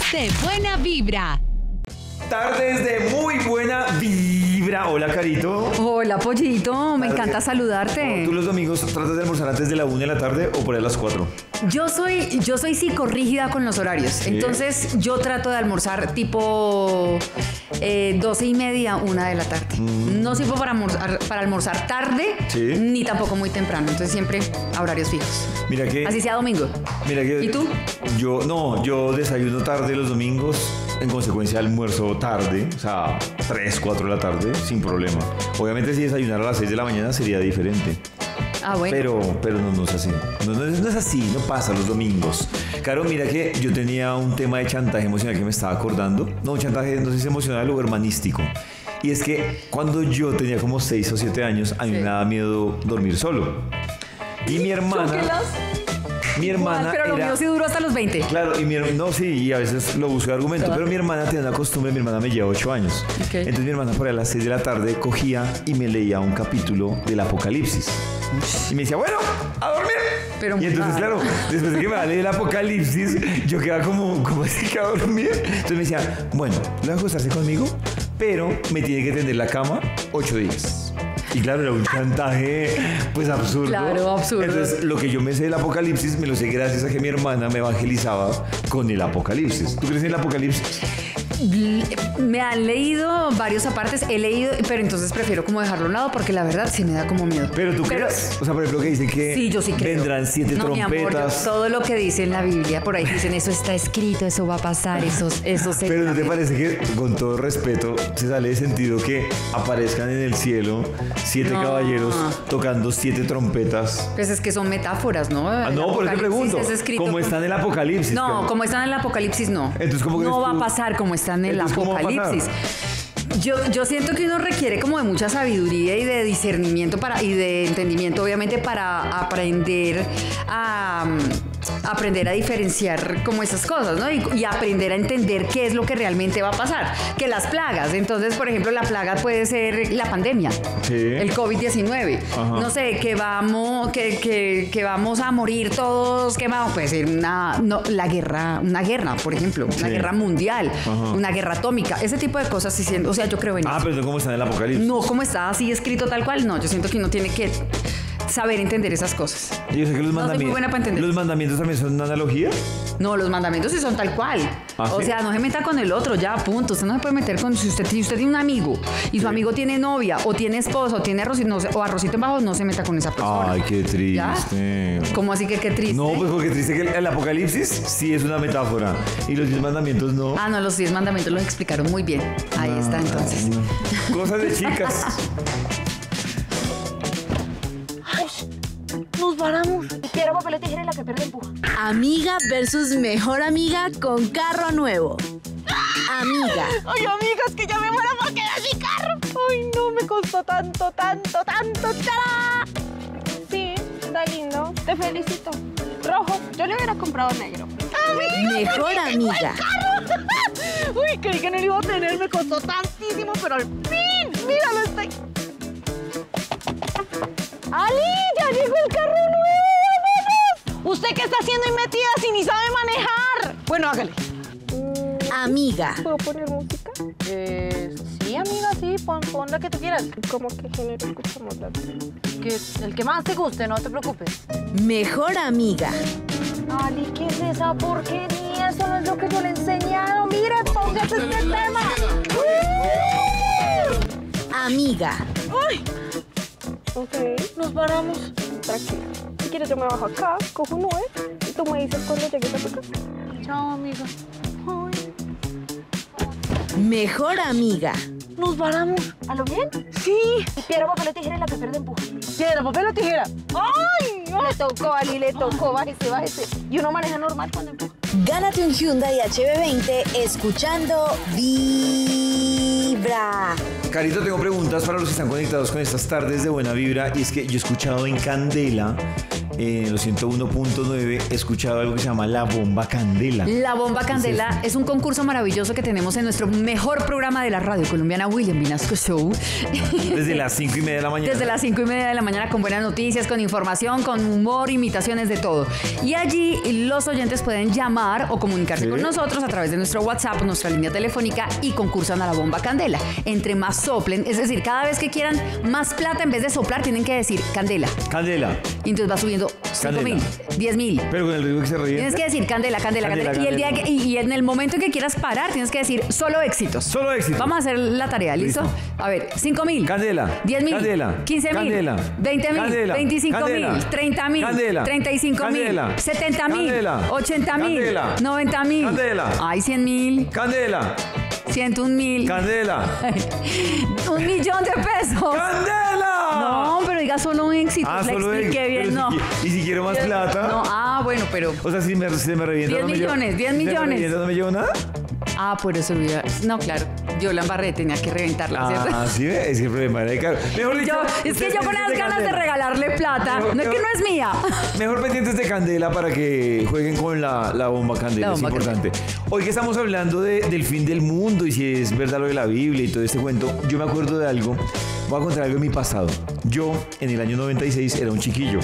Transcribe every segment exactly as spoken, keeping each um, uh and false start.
de buena vibra. Tardes de muy buena vibra. Hola, Carito. Hola, Pollito. Me Tarde. encanta saludarte. ¿Tú los domingos tratas de almorzar antes de la una de la tarde o por ahí a las cuatro? Yo soy, yo soy psicorrígida con los horarios. ¿Sí? Entonces, yo trato de almorzar tipo eh, doce y media, una de la tarde. Mm. No sirvo para almorzar, para almorzar tarde, ¿Sí? ni tampoco muy temprano. Entonces, siempre a horarios fijos. Mira que... Así sea domingo. Mira que... ¿Y tú? Yo, no, yo desayuno tarde los domingos. En consecuencia, almuerzo tarde, o sea, tres, cuatro de la tarde, sin problema. Obviamente, si desayunara a las seis de la mañana sería diferente. Ah, bueno. Pero, pero no, no es así. No, no, es, no es así, no pasa los domingos. Claro, mira que yo tenía un tema de chantaje emocional que me estaba acordando. No, un chantaje, no sé si emocional o hermanístico. Y es que cuando yo tenía como seis o siete años, a mí sí. me daba miedo dormir solo. Y mi hermana... Chóquelas. Mi hermana Pero lo era... mío sí duró hasta los veinte. Claro, y mi hermana... No, sí, y a veces lo busco de argumento. Claro. Pero mi hermana tenía una costumbre, mi hermana me lleva ocho años. Okay. Entonces mi hermana por ahí a las seis de la tarde cogía y me leía un capítulo del Apocalipsis. Y me decía, bueno, a dormir. Pero y entonces, claro, después de que me va a leer el Apocalipsis, yo quedaba como, como así que a dormir. Entonces me decía, bueno, le va a acostarse conmigo, pero me tiene que tender la cama ocho días. Y claro, era un chantaje, pues absurdo. Claro, absurdo. Entonces, lo que yo me sé del Apocalipsis, me lo sé gracias a que mi hermana me evangelizaba con el Apocalipsis. ¿Tú crees en el Apocalipsis? Me han leído varios apartes, he leído, pero entonces prefiero como dejarlo a un lado porque la verdad sí me da como miedo. ¿Pero tú pero, crees? O sea, por ejemplo, que dicen que sí, yo sí creo. vendrán siete no, trompetas. Mi amor, yo, todo lo que dice en la Biblia, por ahí dicen, eso está escrito, eso va a pasar, eso, eso se... Pero ¿no te parece que, con todo respeto, se sale de sentido que aparezcan en el cielo siete no. caballeros tocando siete trompetas? Pues es que son metáforas, ¿no? Ah, no, por eso te pregunto. ¿Cómo está en el Apocalipsis? No, como está en el Apocalipsis, no. Entonces, ¿cómo no va tú? a pasar como está en el Apocalipsis. Yo, yo siento que uno requiere como de mucha sabiduría y de discernimiento para, y de entendimiento, obviamente, para aprender a, a aprender a diferenciar como esas cosas, ¿no? Y, y aprender a entender qué es lo que realmente va a pasar. Que las plagas, entonces, por ejemplo, la plaga puede ser la pandemia, sí. el covid diecinueve. Ajá. No sé, que vamos, que, que, que vamos a morir todos quemados. Puede ser una, no, la guerra, una guerra, por ejemplo, una sí. guerra mundial, Ajá. una guerra atómica, ese tipo de cosas, sí, o sea, yo creo en ah, eso. pero no como está en el Apocalipsis. No, como está así escrito tal cual, no, yo siento que uno tiene que saber entender esas cosas. Yo sé que los, no soy muy buena para entender. ¿Los mandamientos también son una analogía? No, los mandamientos sí son tal cual. ¿Ah, o sí? sea, no se meta con el otro, ya, punto. Usted no se puede meter con... Si usted, si usted tiene un amigo y su sí. amigo tiene novia o tiene esposo o tiene arrocito, no, o arrocito en bajo, no se meta con esa persona. Ay, qué triste. ¿Ya? ¿Cómo así que qué triste? No, pues porque triste que el, el Apocalipsis sí es una metáfora y los diez mandamientos no. Ah, no, los diez mandamientos los explicaron muy bien. Ahí no, está, entonces. No. Cosas de chicas. Nos varamos. Piedra, papel o tijera y la que pierde empuja. Amiga versus mejor amiga con carro nuevo. Amiga. Ay, amigas, que ya me muero para quedar mi carro. Ay, no, me costó tanto, tanto, tanto. ¡Tará! Sí, está lindo. Te felicito. Rojo, yo le hubiera comprado negro. Amiga, mejor amiga. Uy, creí que no lo iba a tener, me costó tantísimo, pero al fin, míralo, estoy... ¡Ali! ¡Ya llegó el carro nuevo! ¡Vámonos! ¿Usted qué está haciendo ahí metida si ni sabe manejar? Bueno, hágale. Amiga. ¿Puedo poner música? Eh, sí, amiga, sí. Pon, pon la que tú quieras. ¿Cómo que género escuchamos la que El que más te guste, no te preocupes. Mejor amiga. Ali, ¿qué es esa porquería? Eso no es lo que yo le he enseñado. Mire, póngase este tema. Amiga. ¡Ay! Ok, nos paramos. Tranquila. Si quieres yo me bajo acá, cojo un Uber y tú me dices cuando llegues a tu casa. Chao, amiga. Ay. Mejor amiga. ¿Nos paramos? ¿A lo bien? Sí. Y piedra, papel o tijera y la que pierde empuja. Piedra, papel o tijera. ¡Ay! Oh. Le tocó, Ali, le tocó. Bájese, bájese. Y uno maneja normal cuando empuja. Gánate un Hyundai H B veinte escuchando Vibra. Carito, tengo preguntas para los que están conectados con estas tardes de buena vibra. Y es que yo he escuchado en Candela en los ciento uno punto nueve, he escuchado algo que se llama La Bomba Candela. La Bomba Candela es, es un concurso maravilloso que tenemos en nuestro mejor programa de la radio colombiana, William Vinasco Show. Desde las cinco y media de la mañana. Desde las cinco y media de la mañana, con buenas noticias, con información, con humor, imitaciones, de todo. Y allí los oyentes pueden llamar o comunicarse ¿Sí? con nosotros a través de nuestro WhatsApp, nuestra línea telefónica, y concursan a La Bomba Candela. Entre más soplen, es decir, cada vez que quieran más plata, en vez de soplar, tienen que decir candela. Candela. Y entonces va subiendo cinco mil, diez mil. Pero con el riesgo que se revienta. Tienes que decir candela, candela, candela. candela. Y, el día que, y, y en el momento en que quieras parar, tienes que decir solo éxitos. Solo éxitos. Vamos a hacer la tarea, ¿listo? ¿Listo? A ver, cinco mil. Candela. diez mil. Candela. quince mil. Candela. veinte mil. Candela. veinticinco Candela. mil. treinta mil. Candela. treinta y cinco mil. Candela. setenta mil. Candela. ochenta mil. Candela. noventa mil. Candela. Ay, cien mil. Candela. ciento un mil. Candela. Un millón de pesos. ¡Candela! No, pero diga solo un éxito. Ah, Le solo expliqué éxito. bien, no. Si, y si quiero más plata. No, ah, bueno, pero. O sea, si me, se me revienta. diez no me millones, llevo, diez si millones. Se me revienta, no me llevo nada. Ah, por eso hubiera... No, claro. Yo la embarré, tenía que reventarla, ¿cierto? Ah, sí, es que el problema era caro. Mejor dicho, yo, es que yo con las ganas de regalarle plata. Mejor, no es mejor, que no es mía. Mejor pendientes de Candela para que jueguen con la, la bomba Candela. La bomba es importante. Candela. Hoy que estamos hablando de, del fin del mundo y si es verdad lo de la Biblia y todo este cuento, yo me acuerdo de algo. Voy a contar algo de mi pasado. Yo, en el año noventa y seis, era un chiquillo.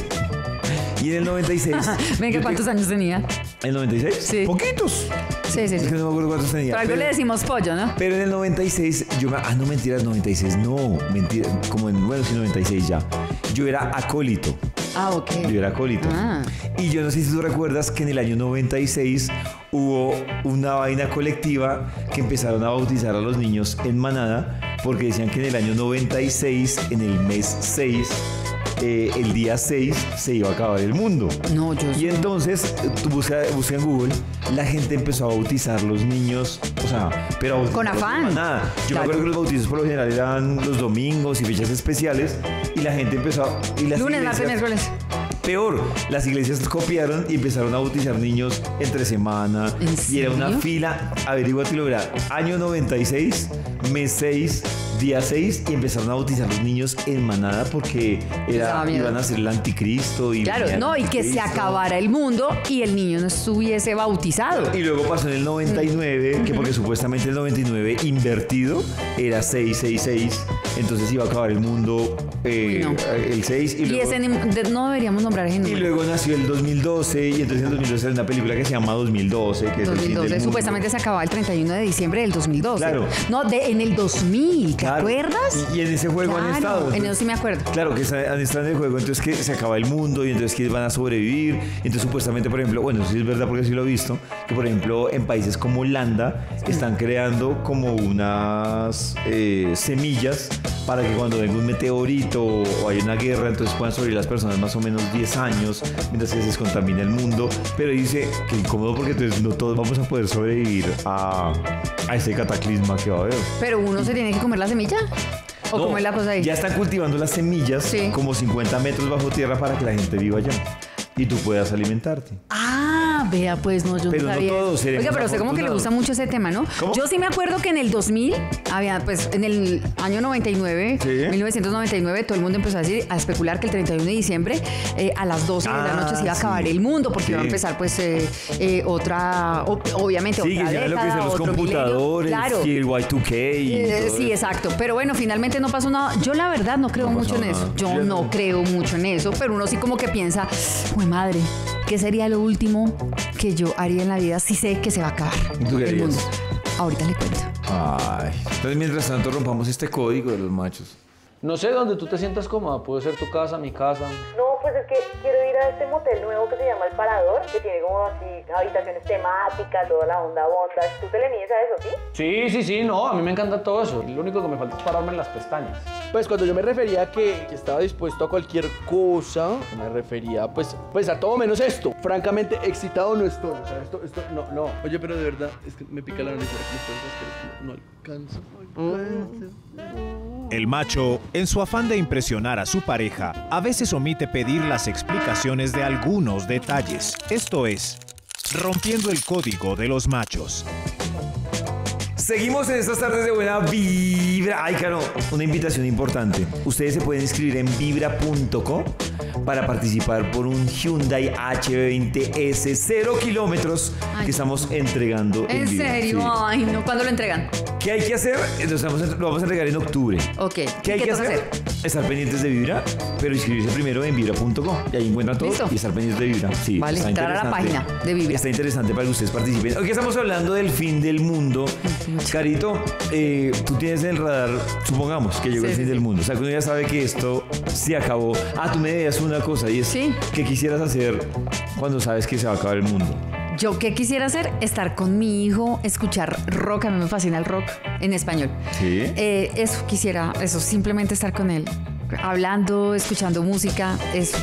Y en el noventa y seis... Venga, ¿cuántos te... años tenía? ¿En el noventa y seis? Sí. Poquitos. Sí, sí, sí. Es que no me acuerdo cuántos tenía. Por algo pero, le decimos pollo, ¿no? Pero en el noventa y seis, yo me... Ah, no, mentiras, noventa y seis. No, mentira. Como en... Bueno, sí, noventa y seis ya. Yo era acólito. Ah, ok. Yo era acólito. Ah. Y yo no sé si tú recuerdas que en el año noventa y seis hubo una vaina colectiva que empezaron a bautizar a los niños en manada porque decían que en el año noventa y seis, en el mes seis... Eh, el día seis se iba a acabar el mundo. No, yo Y entonces, tú busca, busca en Google, la gente empezó a bautizar los niños, o sea, pero con afán. Nada. Yo claro. me acuerdo que los bautizos por lo general eran los domingos y fechas especiales y la gente empezó a... Y las Lunes, martes, miércoles. Peor, las iglesias copiaron y empezaron a bautizar niños entre semana. ¿En y serio? era una fila, averíguate lo verá, año noventa y seis, mes seis, día seis, y empezaron a bautizar los niños en manada porque era, iban a ser el anticristo. Y claro, no, y que se acabara el mundo y el niño no estuviese bautizado. Y luego pasó en el noventa y nueve, que porque supuestamente el noventa y nueve invertido era seis seis seis, entonces iba a acabar el mundo eh, Uy, no. el seis. Y, y luego, ese no deberíamos nombrar ese número. Y luego nació el dos mil doce, y entonces en el dos mil doce hay una película que se llama dos mil doce, que es dos mil doce, el fin del supuestamente mundo. Se acababa el treinta y uno de diciembre del dos mil doce. Claro. No, de, en el dos mil, ¿te claro. acuerdas? Y, y en ese juego claro, han estado. Entonces, en eso sí me acuerdo. Claro, que han estado en el juego, entonces que se acaba el mundo y entonces que van a sobrevivir. Entonces supuestamente, por ejemplo, bueno, sí es verdad porque sí lo he visto, que por ejemplo en países como Holanda están creando como unas eh, semillas para que cuando venga un meteorito o hay una guerra, entonces puedan sobrevivir las personas más o menos diez años mientras que se descontamina el mundo. Pero dice que incómodo porque entonces no todos vamos a poder sobrevivir a, a ese cataclisma que va a haber. Pero uno se tiene que comer la semilla. ¿O no, cómo es la cosa ahí? Ya están cultivando las semillas sí. como cincuenta metros bajo tierra para que la gente viva allá y tú puedas alimentarte. Ah, vea, pues no, yo pero no sabía. No todos Oiga, pero usted como que le gusta mucho ese tema, ¿no? ¿Cómo? Yo sí me acuerdo que en el dos mil, había, pues en el año noventa y nueve, ¿sí? mil novecientos noventa y nueve, todo el mundo empezó a decir, a especular que el treinta y uno de diciembre eh, a las doce ah, de la noche se iba a acabar sí. el mundo porque sí. iba a empezar pues eh, eh, otra, o, obviamente sí, otra que década, lo que son los computadores claro. y el Y dos K y eh, Sí, exacto. Pero bueno, finalmente no pasó nada. Yo la verdad no creo no mucho en eso. Yo no, no creo mucho en eso, pero uno sí como que piensa, uy madre, ¿qué sería lo último que yo haría en la vida si sé que se va a acabar ¿Tú qué el mundo? Ahorita le cuento. Ay, entonces mientras tanto rompamos este código de los machos. No sé, donde tú te sientas cómoda, puede ser tu casa, mi casa. No, pues es que quiero ir a este motel nuevo que se llama El Parador, que tiene como así habitaciones temáticas, toda la onda bondage. ¿Tú te le mides a eso, sí? Sí, sí, sí, no, a mí me encanta todo eso. Lo único que me falta es pararme en las pestañas. Pues cuando yo me refería a que, que estaba dispuesto a cualquier cosa, me refería pues, pues a todo menos esto. Francamente, excitado no estoy. O sea, esto, esto, no, no. Oye, pero de verdad, es que me pica la nariz, no, no alcanzo, no alcanzo. El macho, en su afán de impresionar a su pareja, a veces omite pedir las explicaciones de algunos detalles. Esto es, rompiendo el código de los machos. Seguimos en estas tardes de buena vibra. Ay, Caro, una invitación importante. Ustedes se pueden inscribir en vibra punto co para participar por un Hyundai H veinte S cero kilómetros que estamos entregando. ¿En, en serio? Sí. Ay, no. ¿Cuándo lo entregan? ¿Qué hay que hacer? Entonces vamos a, lo vamos a entregar en octubre. Ok. ¿Qué hay ¿Qué que toca hacer? hacer? Estar pendientes de Vibra, pero inscribirse primero en vibra punto co. Y ahí encuentran todo. ¿Listo? Y estar pendientes de Vibra. Sí, Vale, está entrar a la interesante. página de Vibra. Está interesante para que ustedes participen. Hoy que estamos hablando del fin del mundo. Carito, eh, tú tienes en el radar, supongamos que llegó Sí, el fin sí, del sí. mundo. O sea, que uno ya sabe que esto se acabó. Ah, tú me debías una cosa y es Sí. ¿qué quisieras hacer cuando sabes que se va a acabar el mundo? Yo qué quisiera hacer, estar con mi hijo, escuchar rock, a mí me fascina el rock en español. Sí. Eh, eso quisiera, eso, simplemente estar con él, hablando, escuchando música, eso.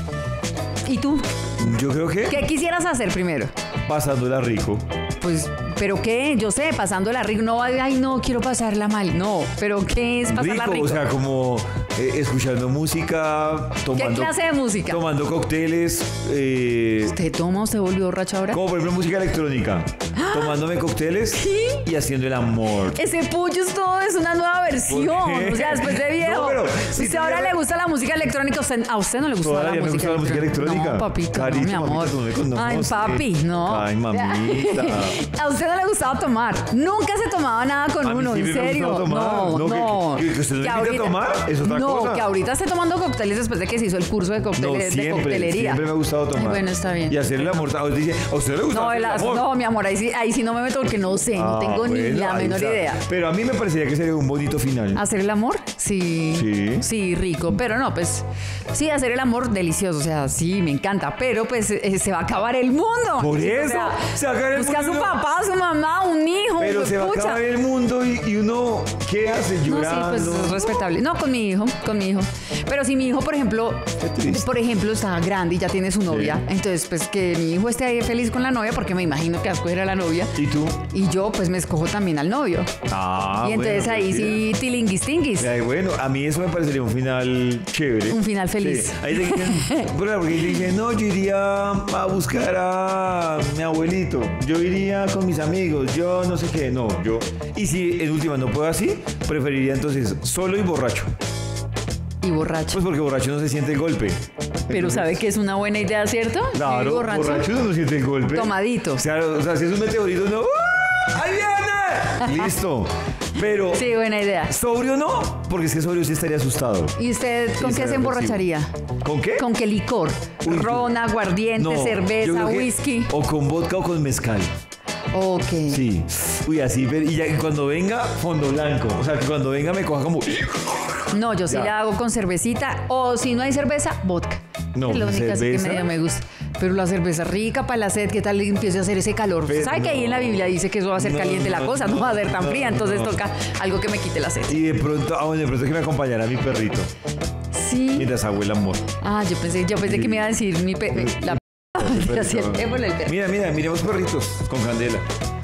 ¿Y tú? Yo creo que ¿Qué quisieras hacer primero? pasándola rico. Pues, ¿pero qué? Yo sé, pasándola rico, no, ay, no, quiero pasarla mal, no, pero ¿qué es pasarla rico? O sea, como eh, escuchando música, tomando... ¿Qué clase de música? Tomando cócteles. Eh, ¿Usted toma o se volvió borracho ahora? como por ejemplo música electrónica. Tomándome cócteles ¿Qué? y haciendo el amor. Ese Puyos todo es una nueva versión. ¿Por qué? O sea, después de viejo. No, pero si usted tú ahora ya- le gusta la música electrónica. Usted, a usted no le gusta Toda la, la vida me música, gusta la música electrónica. No, papito, Carito, no, mi amor. papito, tú me conoces. Ay, papi, no. Ay, mamita. A usted no le gustaba tomar. Nunca se tomaba nada con A mí uno, sí en me serio. gustaba tomar. No, No, que- no. que- que usted no me invite a tomar, es otra no, cosa. que ahorita esté tomando cócteles después de que se hizo el curso de, No, cócteles, de siempre, coctelería. siempre me ha gustado tomar. Ay, bueno, está bien. Y hacer el amor. ¿A usted dice, ¿a usted le gusta No, hacer el el as- amor? no, mi amor, ahí sí, ahí sí no me meto porque no sé, no Ah, tengo ni bueno, la ahí menor está. idea. Pero a mí me parecería que sería un bonito final. ¿Hacer el amor? Sí. Sí. Sí, rico. Pero no, pues sí, hacer el amor delicioso. O sea, sí, me encanta. Pero pues eh, se va a acabar el mundo. Por O eso, sea, se va a acabar el busca a su mundo. papá, a su mamá, un hijo. Pero pues, se va a pucha. acabar el mundo y, y uno, ¿qué hace? No, sí, Llorando. pues es respetable. No, con mi hijo, con mi hijo. Pero si mi hijo, por ejemplo, Qué triste. por ejemplo, está grande y ya tiene su novia, entonces pues que mi hijo esté ahí feliz con la novia, porque me imagino que va a escoger a la novia. ¿Y tú? Y yo pues me escojo también al novio. Ah, y entonces bueno, ahí pues, sí, tilinguis tinguis. Ay, bueno, a mí eso me parecería un final chévere. Un final feliz. Sí. Ahí te dicen, bueno, porque te dicen, no, yo iría a buscar a mi abuelito, yo iría con mis amigos, yo no sé qué, no, yo. Y si en última no puedo así, preferiría entonces solo y borracho. Y borracho. Pues porque borracho no se siente el golpe. Pero Entonces, sabe que es una buena idea, ¿cierto? Claro, Y borracho, uno no siente el golpe. Tomadito. O sea, o sea, si es un meteorito, no. ¡Ah! ¡Ahí viene! Listo. Pero Sí, buena idea. sobrio no, porque si es sobrio sí estaría asustado. ¿Y usted con Sí, qué sería se emborracharía? ¿Con qué? ¿Con qué licor? Uy, Ron, aguardiente, No, yo cerveza, creo que whisky. O con vodka o con mezcal. Ok. Sí. Uy, así. pero- Y ya que cuando venga, fondo blanco. O sea, que cuando venga me coja como. No, yo sí Ya. le hago con cervecita. O si no hay cerveza, vodka. No, es lo único así que cerveza. medio me gusta. Pero la cerveza rica para la sed, ¿qué tal empiece a hacer ese calor? Pero ¿Sabe que ahí en la no. Biblia dice que eso va a ser No, caliente la no, cosa? No, no, va a ser tan no, fría, entonces no. toca algo que me quite la sed. Y de pronto, ah, bueno, de pronto que me acompañará mi perrito. Sí. Mientras hago el amor. Ah, yo pensé, yo pensé que me iba a decir mi pe la Así es, démosle el perro. Mira, mira, miremos perritos con candela.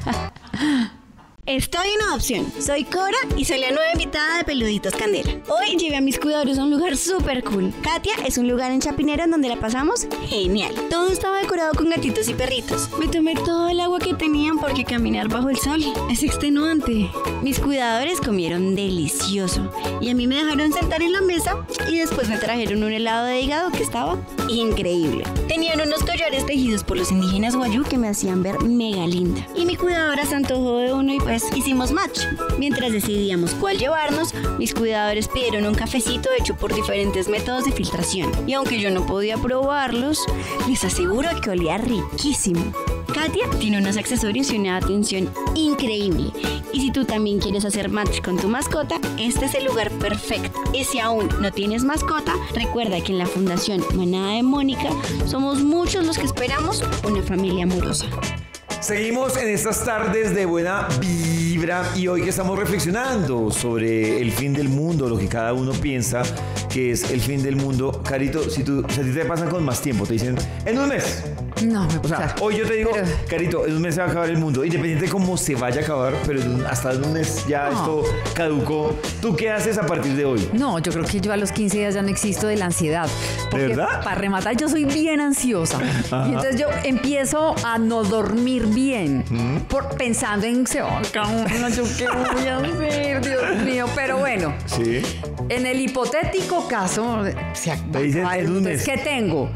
Estoy en adopción. Soy Cora y soy la nueva invitada de Peluditos Candela. Hoy llevé a mis cuidadores a un lugar súper cool. Katia es un lugar en Chapinero en donde la pasamos genial. Todo estaba decorado con gatitos y perritos. Me tomé todo el agua que tenían porque caminar bajo el sol es extenuante. Mis cuidadores comieron delicioso y a mí me dejaron sentar en la mesa y después me trajeron un helado de hígado que estaba increíble. Tenían unos collares tejidos por los indígenas guayú que me hacían ver mega linda. Y mi cuidadora se antojó de uno y pues hicimos match. Mientras decidíamos cuál llevarnos, mis cuidadores pidieron un cafecito hecho por diferentes métodos de filtración. Y aunque yo no podía probarlos, les aseguro que olía riquísimo. Katia tiene unos accesorios y una atención increíble. Y si tú también quieres hacer match con tu mascota, este es el lugar perfecto. Y si aún no tienes mascota, recuerda que en la Fundación Manada de Mónica somos muchos los que esperamos una familia amorosa. Seguimos en estas tardes de buena vibra y hoy que estamos reflexionando sobre el fin del mundo, lo que cada uno piensa que es el fin del mundo. Carito, si, tú, si a ti te pasan con más tiempo, te dicen, en un mes, No, me O sea, gusta. hoy yo te digo, Pero- Carito, en un mes se va a acabar el mundo. Independiente de cómo se vaya a acabar, pero en un- hasta en un mes ya No. esto caducó. ¿Tú qué haces a partir de hoy? No, yo creo que yo a los quince días ya no existo de la ansiedad. Porque verdad? para rematar, yo soy bien ansiosa. Ajá. Y entonces yo empiezo a no dormir bien. Por, pensando en se va a acabar, yo qué voy a hacer, Dios mío. Pero bueno, Sí. en el hipotético caso, se Te dicen acaba el en un mundo. mes. ¿Qué tengo?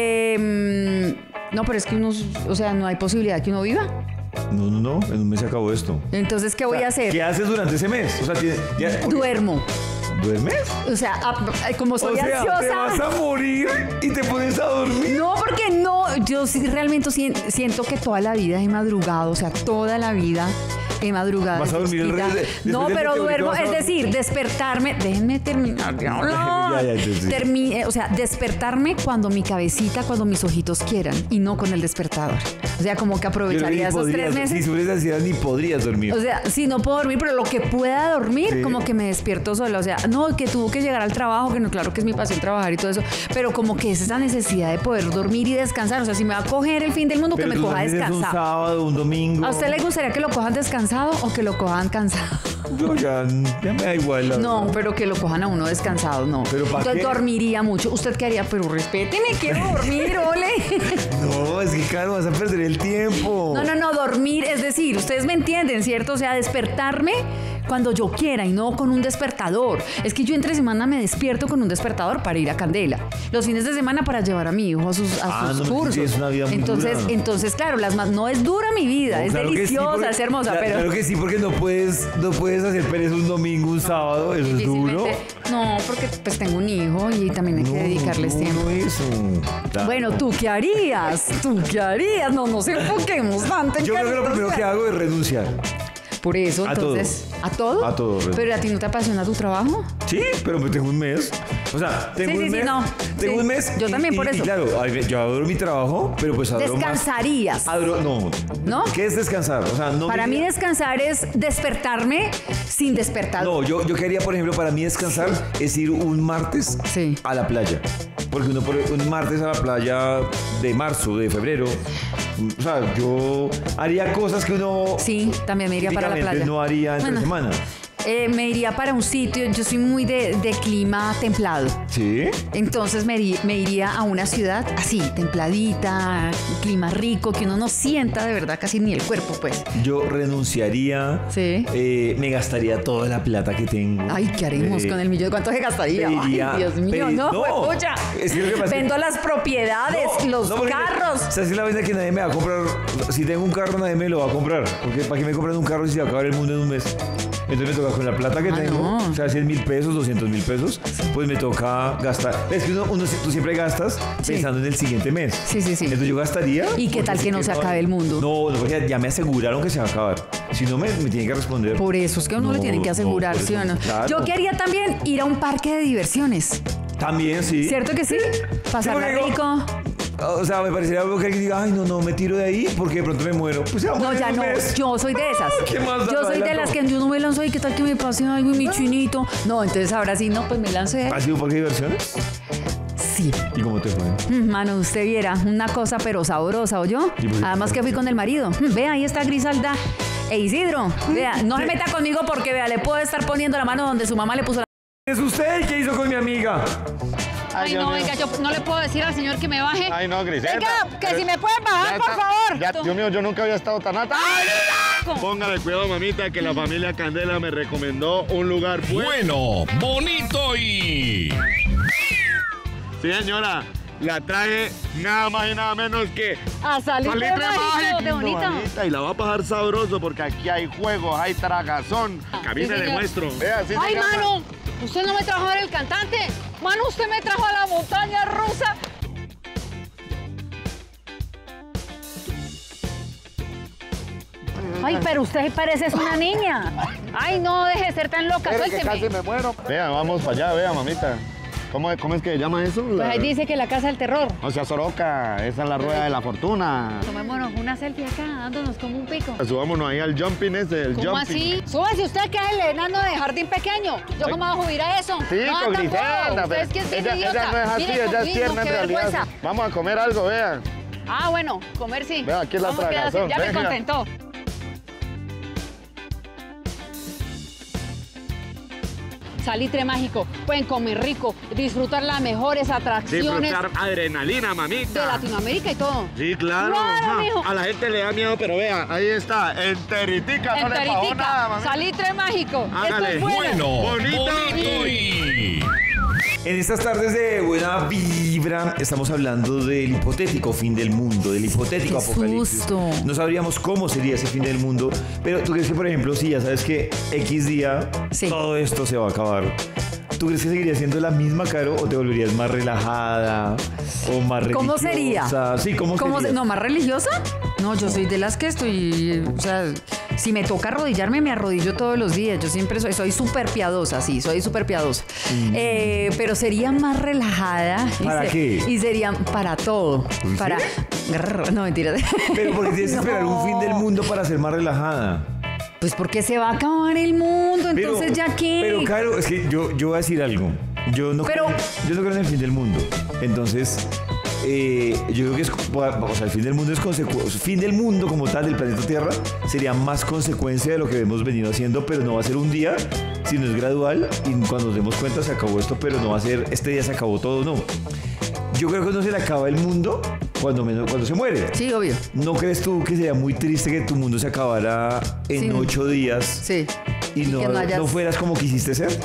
Eh, no, pero es que uno, o sea, no hay posibilidad que uno viva. No, no, no. En un mes se acabó esto. Entonces, ¿qué O voy sea, a hacer? ¿Qué haces durante ese mes? O sea, tiene- ya- Duermo. ¿duermes? O sea, a- como soy o sea, ansiosa. te vas a morir y te pones a dormir. No, porque no, yo sí realmente sien- siento que toda la vida he madrugado, o sea, toda la vida he madrugado. ¿Vas a dormir el chiquita. resto de- después No, del pero meteorito duermo, vas a es dormir? decir, despertarme, déjenme terminar de hablar. Ya, ya, ya, sí. Termi- eh, o sea, despertarme cuando mi cabecita, cuando mis ojitos quieran y no con el despertador. O sea, como que Yo creo que aprovecharía ni esos podrías- tres meses. Si sufres de ansiedad, ni podrías dormir. O sea, sí, no puedo dormir, pero lo que pueda dormir, Sí. como que me despierto sola. O sea, no, que tuvo que llegar al trabajo, que no, claro que es mi pasión trabajar y todo eso, pero como que es esa necesidad de poder dormir y descansar. O sea, si me va a coger el fin del mundo, Pero que me tú coja también es un descansado. sábado, un domingo. ¿A usted le gustaría que lo cojan descansado o que lo cojan cansado? Yo ya, ya me da igual. la No, verdad. pero que lo cojan a uno descansado, no. ¿Pero para Entonces qué? dormiría mucho. ¿Usted qué haría? Pero respéteme, quiero dormir, ole. No, es que claro, vas a perder el tiempo. No, no, no, dormir, es decir, ustedes me entienden, ¿cierto? O sea, despertarme cuando yo quiera y no con un despertador. Es que yo entre semana me despierto con un despertador para ir a Candela. Los fines de semana para llevar a mi hijo a sus, a Ah, sus no, cursos. sí, es una vida muy entonces, dura. entonces, claro, las ma- no es dura mi vida, No, es claro que sí, deliciosa, porque- es hermosa, cla- pero... Claro que sí, porque no puedes, no puedes hacer pereza un domingo, un sábado, eso es duro. difícilmente- No, porque pues tengo un hijo y también hay que No, dedicarles no, tiempo. no eso. Claro. Bueno, ¿tú qué harías? ¿Tú qué harías? No nos enfoquemos tanto en Yo creo que lo caritas, primero que hago es renunciar. Por eso, A todo. entonces, ¿a todo? A todo, renunciar. ¿Pero a ti no te apasiona tu trabajo? Sí, pero me tengo un mes. O sea, tengo Sí, sí, un sí, mes. no. Tengo Sí. un mes. Yo y- también y- por y eso. claro, ay, yo adoro mi trabajo, pero pues adoro más. Descansarías. Adoro, no. ¿No? ¿Qué es descansar? O sea, no. Para me- mí descansar es despertarme sin despertar. No, yo, yo quería, por ejemplo, para mí descansar es ir un martes Sí. a la playa. Porque uno por un martes a la playa de marzo, de febrero. O sea, yo haría cosas que uno Sí, también me iría para la típicamente playa. no haría entre Bueno, semana. eh, me iría para un sitio, yo soy muy de, de clima templado. Sí. Entonces me, iri- me iría a una ciudad así, templadita, clima rico, que uno no sienta de verdad casi ni el cuerpo, pues. Yo renunciaría. Sí. eh, me gastaría toda la plata que tengo. Ay, ¿qué haremos Eh, con el millón? ¿Cuánto se gastaría? pediría- Ay, Dios mío, pedi- no, no, huepucha. es que lo que pasa es que- Vendo las propiedades, No, los no, porque- carros. O sea, si la vaina que nadie me va a comprar. Si tengo un carro, nadie me lo va a comprar. Porque ¿para qué me compran un carro si se va a acabar el mundo en un mes? Entonces me toca con la plata que Ah, tengo, no. o sea, cien mil pesos, doscientos mil pesos, pues me toca gastar. Es que uno, uno- tú siempre gastas Sí. pensando en el siguiente mes. Sí, sí, sí. Entonces yo gastaría. ¿Y qué porque tal sé que no se acabe el mundo? No, no, porque ya me aseguraron que se va a acabar. Si no, me, me tienen que responder. Por eso es que a uno le No, tienen que no, asegurar, por ¿sí o eso, no? claro. Yo quería también ir a un parque de diversiones. También, sí. ¿Cierto que sí? Pasarla porque digo, rico. O sea, me parecería algo que alguien diga, ay, no, no, me tiro de ahí porque de pronto me muero. Pues se va a No, morir ya en no. un mes. Yo soy de esas. ¿Qué más da? Yo Lo soy de adelanto. las que yo no me lanzo y qué tal que me pase algo en mi chinito. No, entonces ahora sí, no, pues me lanzo de ahí. ¿Ha sido un parque de diversiones? Sí. ¿Y cómo te fue? Mm, Mano, usted viera, una cosa pero sabrosa, ¿oyó? ¿Y por qué? Además que fui con el marido. Mm, Vea, ahí está Grisalda e Isidro. Vea, no se meta conmigo porque, vea, le puedo estar poniendo la mano donde su mamá le puso la... ¿Es usted qué hizo con mi amiga? Ay, no, venga, yo no le puedo decir al señor que me baje. Ay, no, Griselda. Venga, que Pero si me pueden bajar, ya por está- favor. ya, Dios mío, yo nunca había estado tan alta. ¡Ay, Póngale cuidado, mamita, que la familia Candela me recomendó un lugar bueno, bonito y... Sí, señora, la traje nada más y nada menos que... A salitre mágico, de bonito. Mamita, y la va a pasar sabroso porque aquí hay juegos, hay tragazón. Camine, sí, le señor. muestro. Vea, así se Ay, llama. mano, usted no me trajo a ver el cantante. Mano, usted me trajo a la montaña rusa. Ay, pero usted parece una niña. Ay, no, deje de ser tan loca, Espere, que suélteme. casi me muero. Vea, vamos para allá, vea, mamita. ¿Cómo, cómo es que se llama eso? Pues La- ahí dice que la casa del terror. O sea, Soroca, esa es la rueda de la fortuna. Tomémonos una selfie acá, dándonos como un pico. Subámonos ahí al jumping ese, el ¿Cómo jumping. así? Súbase usted que es el enano de jardín pequeño. ¿Yo cómo voy a subir a eso? Sí, no, con tampoco. Griselda, Usted pero es que es bien ella, idiota. ella no es así, Mire, ella es conmigo, tierna en qué realidad. vergüenza. Vamos a comer algo, vea. Ah, bueno, comer sí. Vea, aquí es la ¿Cómo queda así? tragazón, Ya me venga. contentó. Salitre mágico, pueden comer rico, disfrutar las mejores atracciones Disfrutar adrenalina, mamita. de Latinoamérica y todo. Sí, claro. Claro, Ajá. mijo. A la gente le da miedo, pero vea, ahí está, enteritica, no le pagó nada, Enteritica, mamita. salitre mágico. Hágale. Esto es bueno. Bonito. bonito y... En estas tardes de buena vibra estamos hablando del hipotético fin del mundo, del hipotético Qué apocalipsis. susto. No sabríamos cómo sería ese fin del mundo, pero tú crees que, por ejemplo, si ya sabes que X día Sí. todo esto se va a acabar, ¿tú crees que seguirías siendo la misma, Caro, o te volverías más relajada o más religiosa? ¿Cómo sería? Sí, ¿cómo, ¿Cómo sería? se- no, más religiosa? No, yo soy de las que estoy, o sea, si me toca arrodillarme, me arrodillo todos los días. Yo siempre soy, soy súper piadosa, sí, soy súper piadosa. Eh, pero sería más relajada. y ¿Para se- qué? Y sería para todo. ¿En Para. Grrr, no, mentira. Pero porque tienes que esperar un fin del mundo para ser más relajada. Pues porque se va a acabar el mundo, Pero- entonces ya qué. Pero claro, es que yo, yo voy a decir algo. Yo no, Pero- creo, yo no creo en el fin del mundo. Entonces, eh, yo creo que es, o sea, el fin del mundo es consecuencia. Fin del mundo como tal del planeta Tierra sería más consecuencia de lo que hemos venido haciendo, pero no va a ser un día, sino es gradual. Y cuando nos demos cuenta se acabó esto, pero no va a ser este día se acabó todo, no. Yo creo que no se le acaba el mundo cuando, menos, cuando se muere. Sí, obvio. ¿No crees tú que sería muy triste que tu mundo se acabara en Sí. ocho días? Sí. Y, no, que no hayas- no fueras como quisiste ser.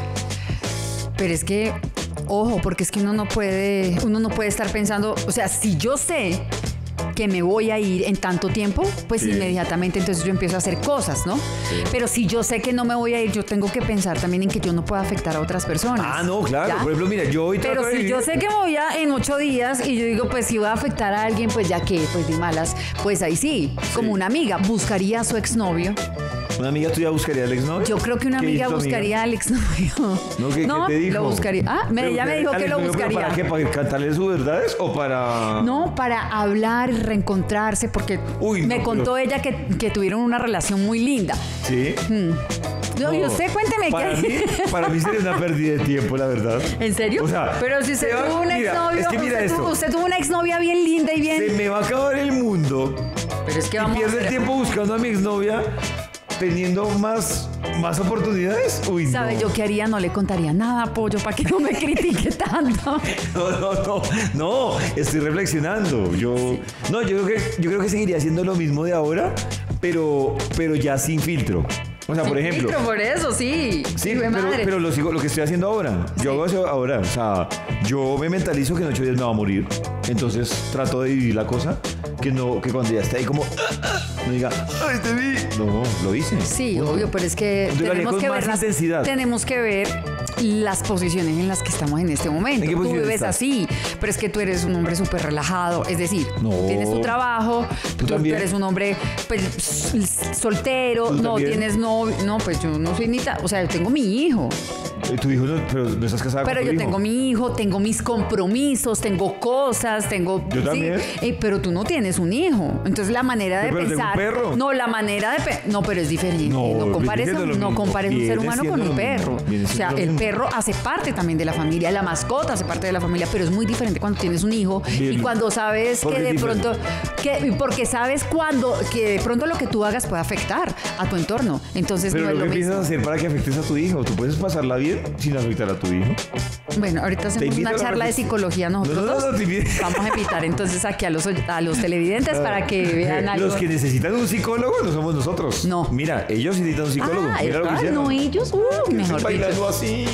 Pero es que, ojo, porque es que uno no puede, uno no puede estar pensando, o sea, si yo sé que me voy a ir en tanto tiempo, pues Sí. inmediatamente entonces yo empiezo a hacer cosas, ¿no? Pero si yo sé que no me voy a ir, yo tengo que pensar también en que yo no pueda afectar a otras personas. Ah, no, claro. ¿Ya? Por ejemplo, mira, yo hoy Pero trato de si vivir- yo sé que me voy a en ocho días y yo digo, pues si voy a afectar a alguien, pues ya que, pues de malas, pues ahí sí, como una amiga, buscaría a su exnovio. ¿Una amiga tuya buscaría al exnovio? Yo creo que una ¿Qué amiga hizo tu buscaría al exnovio. No, ¿qué, No, qué te dijo? lo buscaría. Ah, me- ¿Pero ella me usted- dijo al que lo exnovio, pero buscaría. ¿Para qué? ¿Para cantarle sus verdades o para...? No, para hablar y reencontrarse, porque Uy, me no, contó pero- ella que, que tuvieron una relación muy linda. ¿Sí? Hmm. Yo, No, y usted cuénteme para qué. mí, para mí sería una pérdida de tiempo, la verdad. ¿En serio? O sea, pero si usted se va- tuvo un mira, exnovio, es que mira usted, esto. tuvo, usted tuvo una exnovia bien linda y bien. Se me va a acabar el mundo. Pero es que y vamos a pierde el hacer- tiempo buscando a mi exnovia teniendo más, más oportunidades. Uy, ¿Sabe no. yo qué haría? No le contaría nada, pollo, para que no me critique tanto. No, no, no, no, estoy reflexionando. Yo, no, yo creo que, yo creo que seguiría haciendo lo mismo de ahora, pero, pero ya sin filtro. O sea, por Sin ejemplo. filtro, por eso, sí. Sí, Hijo de pero, madre. pero lo, sigo, lo que estoy haciendo ahora. Yo hago eso ahora. O sea, yo me mentalizo que en ocho días me va a morir. Entonces trato de vivir la cosa. Que no, que cuando ya esté ahí como. No diga, ¡ay, te vi! No, lo hice. Sí, Punto. obvio, pero es que Entonces, lo haría tenemos con que, más ver las- intensidad. tenemos que ver las posiciones en las que estamos en este momento. ¿En qué Tú posición vives estás? así, pero es que tú eres un hombre súper relajado. Es decir, No. tienes tu trabajo, ¿Tú tú, también? eres un hombre pues, s- soltero, ¿Tú no también? tienes novio. No, pues yo no soy ni ta- O sea, yo tengo mi hijo. Eh, Tu hijo no, pero no estás casada Pero con tu yo hijo. tengo mi hijo, tengo mis compromisos, tengo cosas, tengo... Yo sí, también. eh, pero tú no tienes un hijo. Entonces la manera de Pero tengo un pensar... perro. No, la manera de... pe- No, pero es diferente. No, No, compares, viene siendo lo no mismo. compares un ser Viene humano con siendo un lo perro. mismo. Viene O sea, siendo lo el mismo. perro hace parte también de la familia, la mascota hace parte de la familia, pero es muy diferente cuando tienes un hijo Bien. y cuando sabes ¿Por que qué de es diferente? pronto... Que, porque sabes cuando que de pronto lo que tú hagas puede afectar a tu entorno. Entonces Pero no es lo lo que mismo. piensas hacer para que afectes a tu hijo. Tú puedes pasarla bien sin afectar a tu hijo. Bueno, ahorita hacemos invito una a la charla de reflexión. psicología nosotros No, no, no, dos. no, te invito. Vamos a invitar entonces aquí a los, a los televidentes para que vean algo. Los que necesitan un psicólogo no somos nosotros. No. Mira, ellos necesitan un psicólogo. Ah, Mira lo que ah, hicieron. no ellos, uh, Que mejor estoy bailando dicho. así.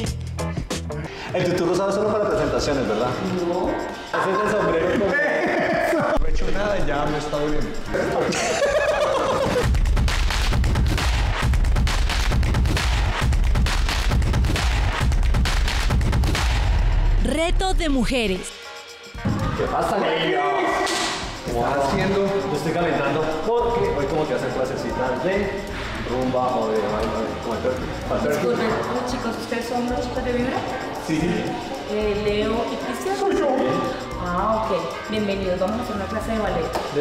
El tuturo sabe solo para presentaciones, ¿verdad? No. Ese es el sombrero. No he hecho nada y ya me está doliendo. Reto de mujeres. ¿Qué pasa, Leia? ¿Cómo vas haciendo? Yo estoy calentando porque hoy como que hacen clasecitas de rumba o de baile, como el perro. Disculpen, los chicos, ¿ustedes son los chicos de Vibra? Sí. Eh, Leo y Cristian. Soy yo. Ah, ok. Bienvenidos, vamos a hacer una clase de ballet. De...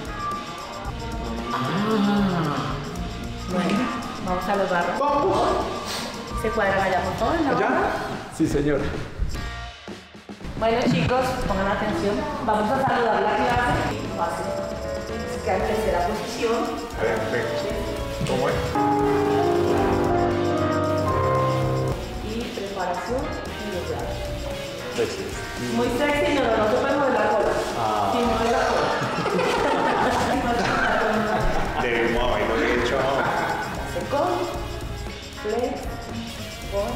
Ah. Bueno, vamos a los barros. ¡Vamos! ¿Se cuadran allá por favor en la barra? ¿Allá? Sí, señora. Bueno chicos, pongan atención. Vamos a saludar la clase. fácil. Se queda en tercera posición. Perfecto. ¿Cómo es? Y preparación y los brazos. Sexy. Muy sexy, no, no, no se puede mover la cola. Ah. Sin mover la cola. De mamá, y lo he hecho. Hace con, flex, con,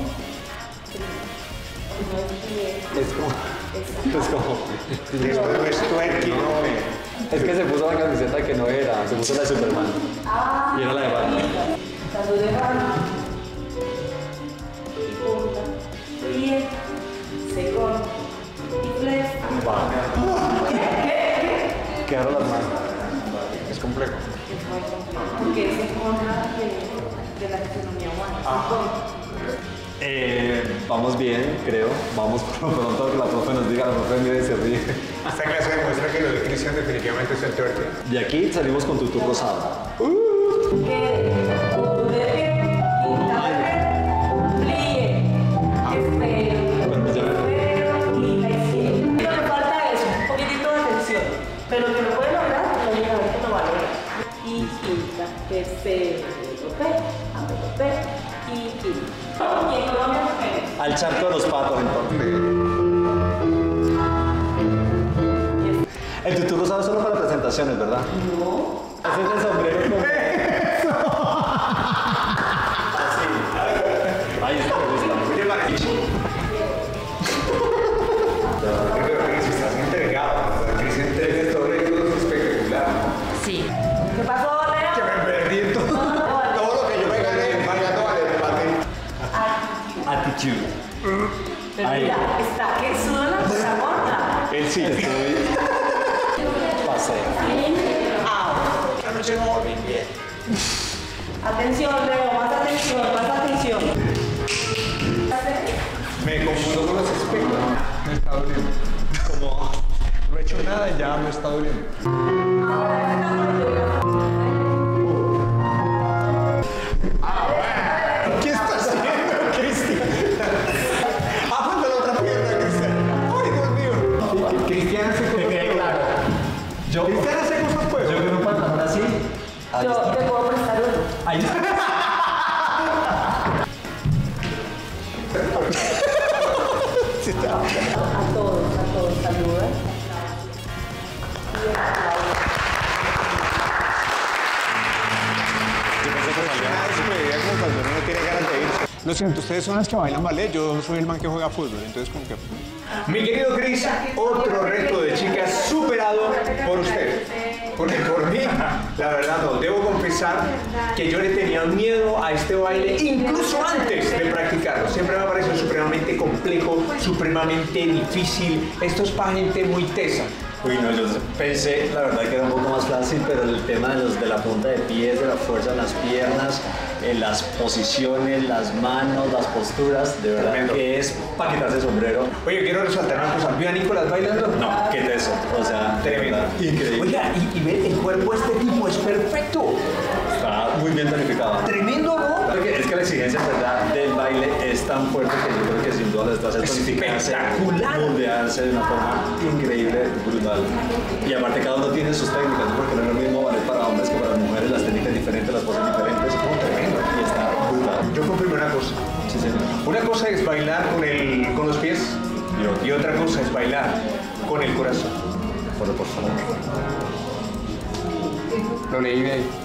Es como. Es como. Es twerking, ¿no? Es que se puso la camiseta que no era, se puso la de Superman. Ah, y era la de Batman. Salud de Batman. Y punta. Fríe. Secón. Y flex. ¿Qué? ¿Qué? Quedaron las manos. Es complejo. Porque es en contra de, de la fisonomía humana. Ah. Eh, vamos bien, creo. Vamos por lo pronto que la profe nos diga, la profe mira y se ríe. Esta clase demuestra que lo de Cristian definitivamente es el twerking. De aquí salimos con tutu rosado. Uh. Que tu deje, quítale, pliegue, espero, espero y la izquierda. No le falta eso, un poquitito de atención. Pero que lo puede lograr, lo llega a ver que lo va a lograr. Y quita, espero, pe, y quita. Al charco de los patos, entonces. El tutu rosado es solo para presentaciones, ¿verdad? No. Haces el sombrero como... Así. Ay, esto me gusta. ¿Qué parece? Pero que si estás entregado, Cristian te todo es espectacular. Sí. ¿Qué pasó, Leo? Que me perdí todo. Todo lo que yo me gané bailando vale el empate. Attitude. Pero Ahí. mira, está que suda la cosa gorda. Él sí. Estoy... Pasé. Out. Anoche no dormí bien. Atención, Leo, más atención, más atención. Me confundo con los espejos. Me está doliendo. Como no he hecho nada y ya me está doliendo. ¿Qué está haciendo, Cristian? Aguanta la otra pierna, Cristian. Ay, Dios mío. Cristian hace cosas claro. Yo, Cristian hace cosas pues. Yo con un pantalón así. Yo te puedo prestar uno. Ahí está. A todos, a todos, saluda. Lo siento, ustedes son las que bailan ballet, yo soy el man que juega fútbol, entonces como que... Mi querido Chris, otro reto de chicas superado por usted. Porque por mí, la verdad no, debo confesar que yo le tenía miedo a este baile incluso antes de practicarlo. Siempre me ha parecido supremamente complejo, supremamente difícil. Esto es para gente muy tesa. Uy, no, yo pensé, la verdad, que era un poco más fácil, pero el tema de, los, de la punta de pies, de la fuerza en las piernas, en las posiciones, las manos, las posturas, de verdad Tremendo. Que es para quitarse el sombrero. Oye, quiero resaltar una cosa. ¿Vio a Nicolás bailando? No, qué teso. O sea, tremendo. Increíble. Oiga, y, y ve, el cuerpo de este tipo es perfecto. Está muy bien tonificado. Tremendo, ¿no? Porque es que la exigencia, en verdad, del baile es tan fuerte que yo creo que sin duda les va a hacer tonificarse, espectacular, moldearse de una forma increíble, brutal. Y aparte cada uno tiene sus técnicas, ¿no? Porque no es lo mismo ballet para hombres que para mujeres, las técnicas diferentes, las poses diferentes, como tremendo. Y está brutal. Yo confirmo una cosa. Sí, señor. Una cosa es bailar con, el, con los pies y otra cosa es bailar con el corazón. Por, por favor. Lo leí de ahí.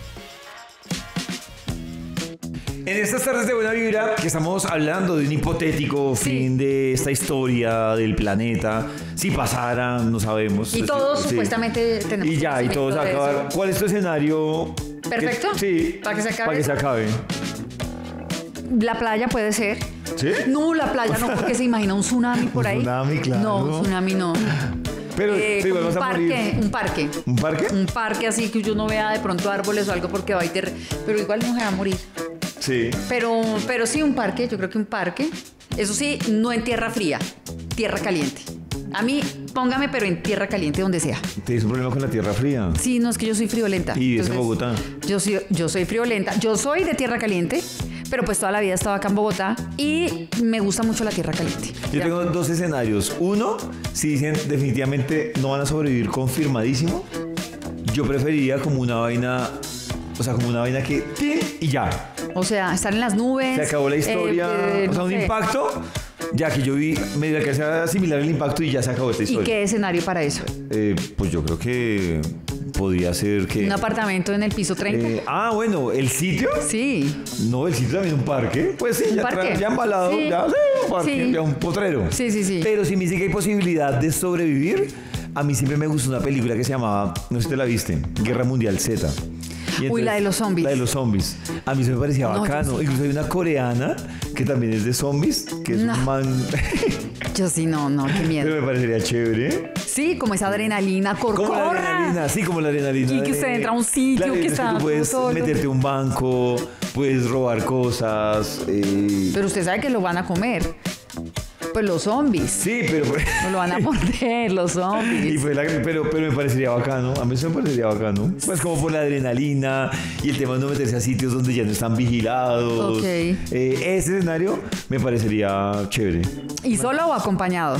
En estas tardes de buena vibra, que estamos hablando de un hipotético sí. fin de esta historia del planeta, si pasara, no sabemos. Y todos sí. supuestamente tenemos. Y ya, y todos se acabar. ¿Cuál es tu escenario? Perfecto. Que, sí. Para que se acabe. Para que se acabe. La playa puede ser. ¿Sí? No, la playa no, porque se imagina un tsunami por ahí. Un tsunami, claro. No, un tsunami no. Pero eh, sí, un, vamos a parque, morir. un parque. ¿Un parque? Un parque así que yo no vea de pronto árboles o algo porque va a ir. Pero igual no se va a morir. Sí. Pero, pero sí un parque, yo creo que un parque. Eso sí, no en tierra fría, tierra caliente. A mí, póngame, pero en tierra caliente, donde sea. ¿Tienes un problema con la tierra fría? Sí, no, es que yo soy friolenta. ¿Y vives en Bogotá? Yo soy, yo soy friolenta. Yo soy de tierra caliente, pero pues toda la vida he estado acá en Bogotá y me gusta mucho la tierra caliente. Yo tengo dos escenarios. Uno, si dicen definitivamente no van a sobrevivir confirmadísimo, yo preferiría como una vaina, o sea, como una vaina que ¡tin! Y ya. O sea, estar en las nubes. Se acabó la historia. Eh, eh, o sea, no un sé. impacto. Ya que yo vi, medio que sea similar el impacto y ya se acabó esta ¿Y historia. qué escenario para eso? Eh, pues yo creo que podría ser que... ¿Un apartamento en el piso treinta? Eh, ah, bueno, ¿el sitio? Sí. No, el sitio también un parque. Pues sí, ¿Un ya, parque? tra- ya embalado, Sí. ya, sí, un parque, Sí. ya un potrero. Sí, sí, sí. Pero si me dice que hay posibilidad de sobrevivir, a mí siempre me gustó una película que se llamaba, no sé si te la viste, Guerra Mundial Z. Y Uy, la de los zombies. La de los zombies. A mí se me parecía No, bacano. yo sí. Incluso hay una coreana que también es de zombies, que es No. un man... Yo sí, no, no, qué miedo. Pero me parecería chévere. Sí, como esa adrenalina, corcorra. Como la adrenalina, sí, como la adrenalina. Y que de- usted entra a un sitio Claro, que es está tú puedes solo. meterte a un banco, puedes robar cosas. eh, Pero usted sabe que lo van a comer. Pues los zombies. Sí, pero... No lo van a morder, los zombies. Y fue la- pero, pero me parecería bacano, a mí eso me parecería bacano. Pues como por la adrenalina y el tema de no meterse a sitios donde ya no están vigilados. Ok. Eh, ese escenario me parecería chévere. ¿Y solo o acompañado?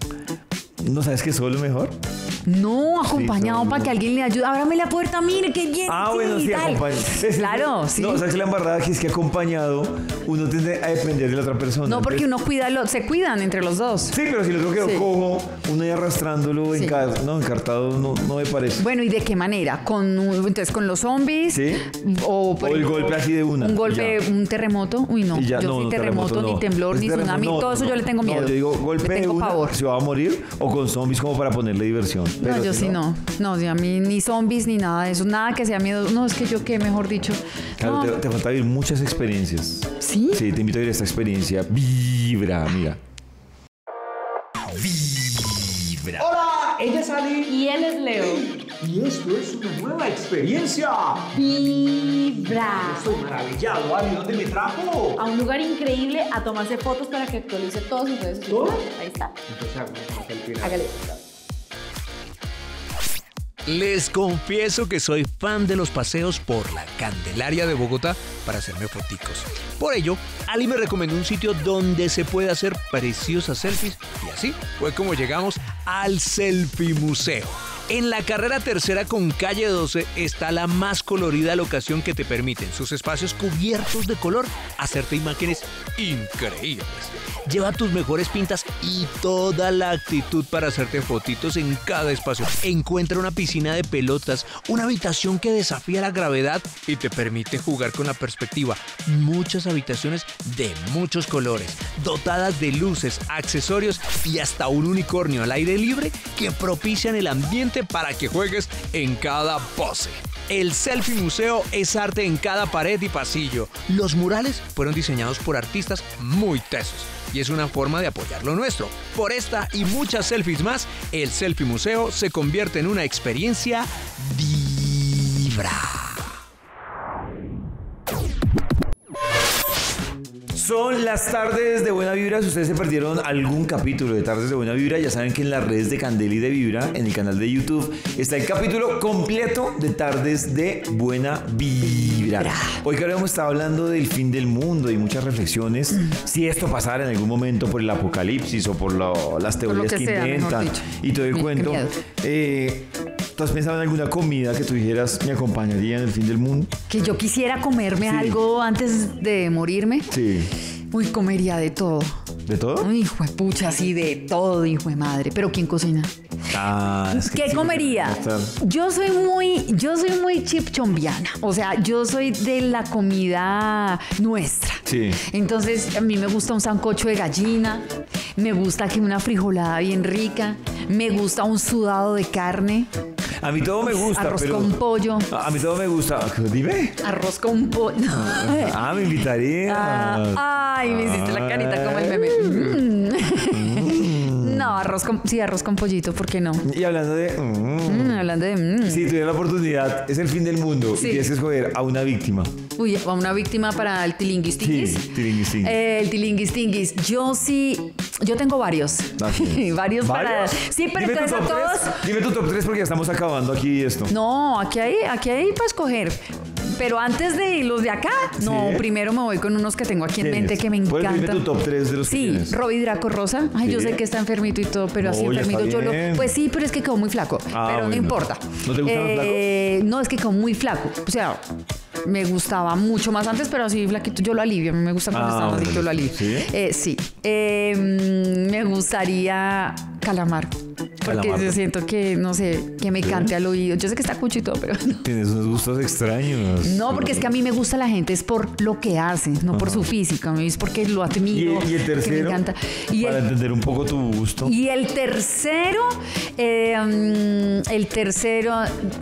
¿No sabes que solo mejor? No, acompañado solo. para que alguien le ayude. Ábrame la puerta, mire qué bien. Ah, bueno, sí, tal. acompañado. Claro, sí. No, sabes que la embarrada que es que acompañado uno tiende a depender de la otra persona. No, porque Entonces- uno cuida, lo, se cuidan entre los dos. Sí, pero si lo otro quedó Sí. cojo, uno ahí arrastrándolo, Sí. encar- no, encartado, no, no me parece. Bueno, ¿y de qué manera? ¿Con un- entonces con los zombies? Sí. O, por O el ejemplo, golpe así de una, Un golpe, ya. un terremoto. Uy, no. Y ya, yo no, sí no, terremoto, no. ni temblor, Pues ni terremoto, tsunami. no, todo eso no. yo le tengo miedo. No, yo digo golpe le de tengo una, pavor. se va a morir, o con zombies como para ponerle diversión. No, Pero yo si sí no. No, sí, a mí ni zombies ni nada de eso. Nada que sea miedo. No, es que yo qué, mejor dicho. Claro, No. te, te falta vivir muchas experiencias. ¿Sí? Sí, te invito a ir a esta experiencia. Vibra, amiga. Vibra. Hola, ella es Ali. Y él es Leo. Y esto es una nueva experiencia. Vibra. Estoy maravillado, Ali. ¿Dónde me trajo? A un lugar increíble a tomarse fotos para que actualice todas sus redes sociales. ¿Todo? Ahí está. Entonces hago una selfie. Hágale. Les confieso que soy fan de los paseos por la Candelaria de Bogotá para hacerme foticos. Por ello, Ali me recomendó un sitio donde se puede hacer preciosas selfies y así fue como llegamos al Selfie Museo. En la carrera tercera con calle doce está la más colorida locación que te permite en sus espacios cubiertos de color hacerte imágenes increíbles. Lleva tus mejores pintas y toda la actitud para hacerte fotitos en cada espacio. Encuentra una piscina de pelotas, una habitación que desafía la gravedad y te permite jugar con la perspectiva. Muchas habitaciones de muchos colores, dotadas de luces, accesorios y hasta un unicornio al aire libre que propician el ambiente para que juegues en cada pose. El Selfie Museo es arte en cada pared y pasillo. Los murales fueron diseñados por artistas muy tesos y es una forma de apoyar lo nuestro. Por esta y muchas selfies más, el Selfie Museo se convierte en una experiencia vibra. Son las tardes de Buena Vibra. Si ustedes se perdieron algún capítulo de Tardes de Buena Vibra, ya saben que en las redes de Candela y de Vibra, en el canal de YouTube, está el capítulo completo de Tardes de Buena Vibra. Hoy que habíamos estado hablando del fin del mundo y muchas reflexiones, si esto pasara en algún momento por el apocalipsis o por lo- las teorías que que, sea, mejor inventan dicho. y todo el Qué cuento. miedo. Eh, ¿Tú has pensado en alguna comida que tú dijeras me acompañaría en el fin del mundo? Que yo quisiera comerme Sí. algo antes de morirme. Sí. Uy, comería de todo. ¿De todo? Uy, hijo de pucha, sí, de todo, hijo de madre. Pero ¿quién cocina? Ah, es que ¿Qué sí, comería? está- Yo soy muy, yo soy muy chipchombiana. O sea, yo soy de la comida nuestra. Sí. Entonces, a mí me gusta un sancocho de gallina, me gusta que una frijolada bien rica, me gusta un sudado de carne, A mí todo me gusta, arroz pero... con pollo, A mí todo me gusta. Dime. arroz con pollo. Ah, me invitaría. Ah, ay, me hiciste la carita como el meme. Mm. No, arroz con, sí, arroz con pollito, ¿por qué no? Y hablando de... mm, Mm, hablando de... mm. Si tuviera la oportunidad, es el fin del mundo Sí. y tienes que escoger a una víctima. Uy, a una víctima para el tilinguistinguis. Sí, tilinguistinguis. Eh, el tilinguistinguis. Yo sí, yo tengo varios. Así es. varios para... ¿Varios? Sí, pero Dime tu entonces a top todos... tres. Dime tu top tres porque ya estamos acabando aquí esto. No, aquí hay, aquí hay para escoger. pero antes de los de acá, no, ¿Sí? primero me voy con unos que tengo aquí en mente que me ¿Puedes decirme encantan. tu top tres de los que Sí, tienes? Robbie Draco Rosa. Ay, Sí. yo sé que está enfermito y todo, pero así No, ya enfermito está yo lo. bien. Pues sí, pero es que quedó muy flaco. Ah, pero no bueno. importa. ¿No te gustan los Eh, No, es que quedó muy flaco. O sea, me gustaba mucho más antes, pero así flaquito yo lo alivio. A mí me gusta cuando Ah, están así, bueno. yo lo alivio. ¿Sí? Eh, sí. Eh, mm, me gustaría Calamar. Porque Calamar. yo siento que, no sé, que me cante al oído. Yo sé que está cucho y todo, pero no. Tienes unos gustos extraños. No, porque es que a mí me gusta la gente, es por lo que hace, no por su físico. A mí es porque lo ¿Y, admiro. y el que me tercero? encanta. Y Para el, entender un poco tu gusto. y el tercero, eh, mm, el tercero,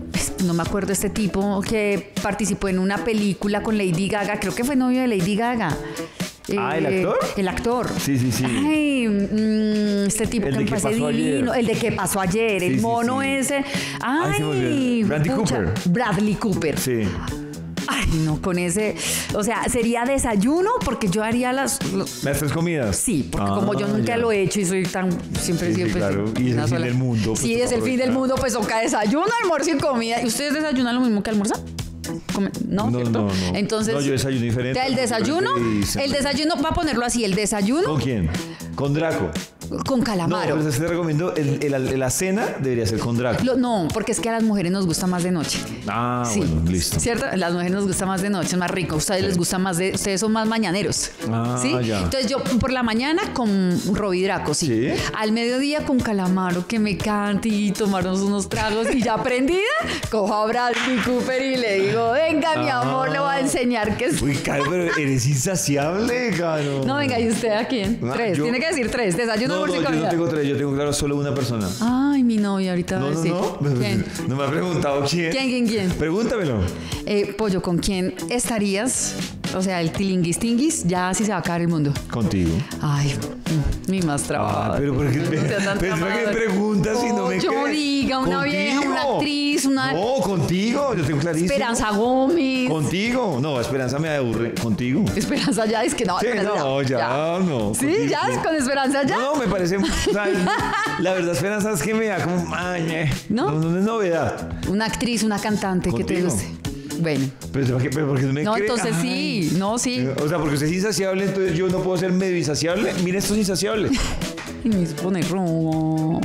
no me acuerdo, este tipo que participó en una película con Lady Gaga, creo que fue novio de Lady Gaga. Ah, ¿el Eh, actor? El actor. Sí, sí, sí. Ay, mm, este tipo El que de me ¿Qué parece pasó ayer? divino. El de que pasó ayer, Sí, el sí, mono sí. ese. Ay, se me Ay, olvidó. Bradley pucha, Cooper. Bradley Cooper. Sí. Ay, no, con ese. O sea, sería desayuno porque yo haría las. los- ¿Las tres comidas? Sí, porque Ah, como yo nunca ya. lo he hecho y soy tan. Siempre, Sí, sí, siempre. claro. Y es una el fin sola. del mundo, pues, Sí, toca es el fin del aprovechar. mundo, pues toca desayuno, almuerzo y comida. ¿Y ustedes desayunan lo mismo que almuerzan? Come- No, No, ¿cierto? no, no. Entonces. No, yo desayuno diferente. El desayuno, Diferente y el desayuno, va a ponerlo así, el desayuno ¿Con quién? Con Draco. con No, calamaro. pues te recomiendo, el, el- el- la cena debería ser con Draco. Lo- no, porque es que a las mujeres nos gusta más de noche. Ah, Sí. bueno, listo. ¿Cierto? A las mujeres nos gusta más de noche, es más rico. A ustedes les gusta más de. Ustedes son más mañaneros. Ah, ¿Sí? ya. Entonces yo por la mañana con Robbie Draco, sí. ¿Sí? Al mediodía con Calamaro, que me cante y tomarnos unos tragos. Y ya aprendida, cojo a Bradley Cooper y le digo, venga, mi Ah. amor, le voy a enseñar que es. Uy, Caro, pero eres insaciable, Caro. No, venga, ¿y usted a quién? Ah, Tres. yo- Tiene que decir tres. Desayuno, No, no, almuerzo y yo no comida. tengo tres, yo tengo claro solo una persona. Ay, mi novia ahorita va No, a no, decir. no. ¿Quién? No me ha preguntado quién. ¿Quién, quién, quién? Pregúntamelo. Eh, Pollo, ¿con quién estarías? O sea, el tilinguis tinguis, ya así se va a acabar el mundo. Contigo. Ay, mm, mi más trabajo. Ah, pero ¿por qué me, No sea tan pero ¿por qué me trabajador. preguntas si no me Pollo, crees? diga, una vieja, una actriz, una- No, contigo, yo tengo clarísimo. Esperanza Gómez. Contigo. No, Esperanza me aburre. Contigo. Esperanza ya es que no. Sí, Esperanza no, ya, no. Sí, contigo, ya, con Esperanza ya. No, me parece. O sea, la verdad, Esperanza es que me da como. Ay, eh, ¿No? no, no es novedad. Una actriz, una cantante que te Contigo. guste. Bueno. Pero, ¿por qué, pero ¿por qué no me No, cree? entonces Ay. sí. No, sí. O sea, porque usted es insaciable, entonces yo no puedo ser medio insaciable. Mira, esto es insaciable. Y me hizo poner rojo.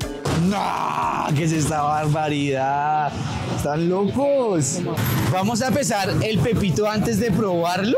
¡No! ¿Qué es esta barbaridad? ¿Están locos? Vamos a pesar el pepito antes de probarlo.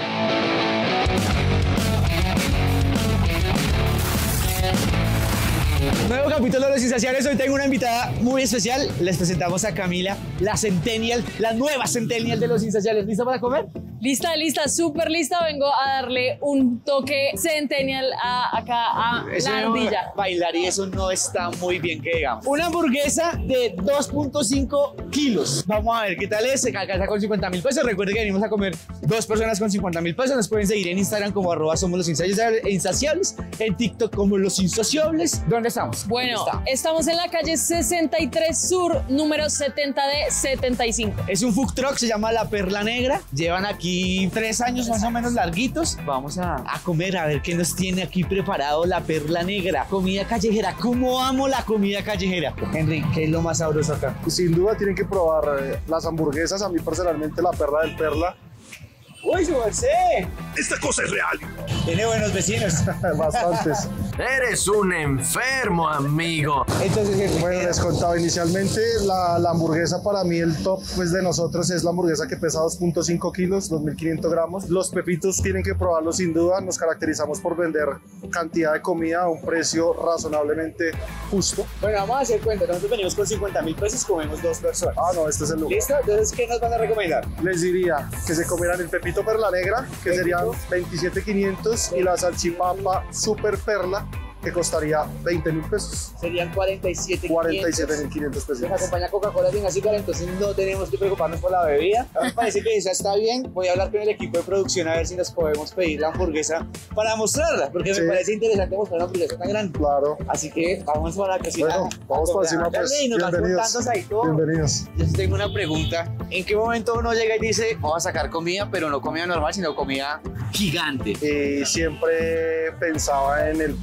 Nuevo capítulo de Los Insaciables. Hoy tengo una invitada muy especial. Les presentamos a Camila, la Centennial, la nueva Centennial de Los Insaciables. ¿Lista para comer? Lista, lista, súper lista. Vengo a darle un toque centennial a, acá a Eso la no- ardilla. Bailar y eso no está muy bien que digamos. Una hamburguesa de dos punto cinco kilos. Vamos a ver qué tal es. Se alcanza con cincuenta mil pesos. Recuerden que venimos a comer dos personas con cincuenta mil pesos. Nos pueden seguir en Instagram como arroba somos los insaciables, insaciables, en TikTok como los insaciables. ¿Dónde estamos? Bueno, ¿Dónde está? estamos en la calle sesenta y tres Sur, número setenta de setenta y cinco. Es un food truck, se llama La Perla Negra. Llevan aquí tres años más o menos larguitos. Vamos a, a comer a ver qué nos tiene aquí preparado La Perla Negra. Comida callejera. ¿Cómo amo la comida callejera? Henry, ¿qué es lo más sabroso acá? Sin duda tienen que probar eh, las hamburguesas. A mí personalmente la perla del Perla. ¡Uy, su merced! Esta cosa es real. Tiene buenos vecinos. Bastantes. Eres un enfermo, amigo. Entonces, bueno, les contaba inicialmente la, la hamburguesa para mí el top pues de nosotros es la hamburguesa que pesa dos punto cinco kilos, dos mil quinientos gramos. Los pepitos tienen que probarlos sin duda. Nos caracterizamos por vender cantidad de comida a un precio razonablemente justo. Bueno, vamos a hacer cuenta. Nosotros venimos con cincuenta mil pesos, comemos dos personas. Ah, no, este es el lugar. ¿Listo? Entonces, ¿qué nos van a recomendar? Les diría que se comieran el pepito perla negra, que serían veintisiete mil quinientos, y la salchipapa super perla, que costaría veinte mil pesos. Serían cuarenta y siete mil quinientos pesos. Nos acompaña Coca-Cola sin azúcar, entonces no tenemos que preocuparnos por la bebida. A mí me parece que esa está bien. Voy a hablar con el equipo de producción a ver si nos podemos pedir la hamburguesa para mostrarla, porque Sí. me parece interesante mostrar una hamburguesa tan grande. Claro. Así que vamos para la cocina. Bueno, vamos a para encima, comer. pues. Dale, y nos van Bienvenidos. contando ahí todo. Bienvenidos. Yo sí tengo una pregunta. ¿En qué momento uno llega y dice, vamos a sacar comida, pero no comida normal, sino comida gigante? Y siempre pensaba en el punto en el